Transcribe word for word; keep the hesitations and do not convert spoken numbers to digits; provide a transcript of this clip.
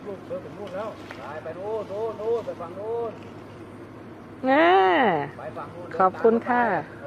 ลูกเดินถึงนู่นแล้วไปไปนู่นนู่นนู่นไปฝั่งนู่นน่าไปฝั่งนู่นขอบคุณค่ะไป